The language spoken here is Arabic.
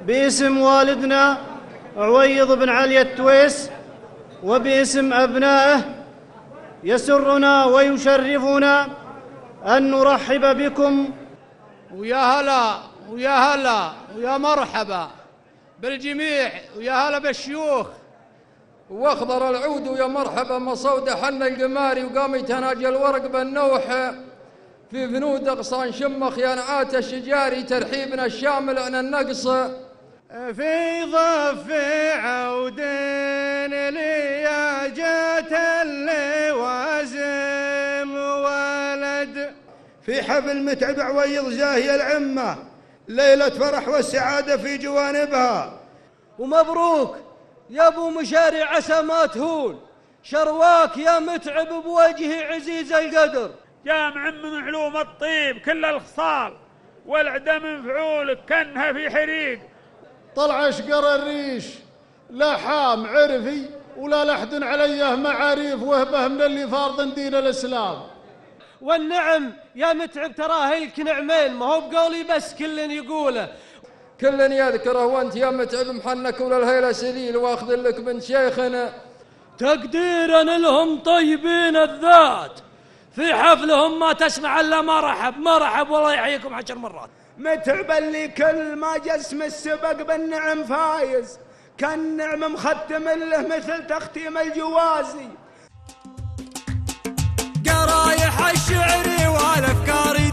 باسم والدنا عويض بن علي التويس وباسم أبنائه يسرنا ويشرفنا أن نرحب بكم. ويا هلا ويا هلا ويا مرحبا بالجميع، ويا هلا بالشيوخ. واخضر العود ويا مرحبا مصودة حنا القماري وقام يتناجى الورق بالنوح في فنود أغصان شمخ ينعات الشجاري ترحيبنا الشامل عن النقص. في ضف عودين لياجة اللوازم ولد في حفل متعب عويض زاهي العمة، ليلة فرح والسعادة في جوانبها. ومبروك يا ابو مشاري عسى ما تهون، شرواك يا متعب بوجه عزيز القدر. جامع من علوم الطيب كل الخصال، والعدم مفعول كنها في حريق. طلع شقر الريش لا حام عرفي ولا لحد عليه معاريف وهبه من اللي فارض دين الإسلام. والنعم يا متعب تراه لك نعمين، ما هو بقولي بس كل يقوله. كل يذكره وانت يا متعب محنك ولا الهيلة سليل واخذ لك بنت شيخنا. تقديرا لهم طيبين الذات، في حفلهم ما تسمع الا مرحب والله يحييكم 10 مرات. متعب اللي كل ما جسم السبق بالنعم فايز، كان نعم مختم له مثل تختيم الجوازي. قرايح الشعر والافكار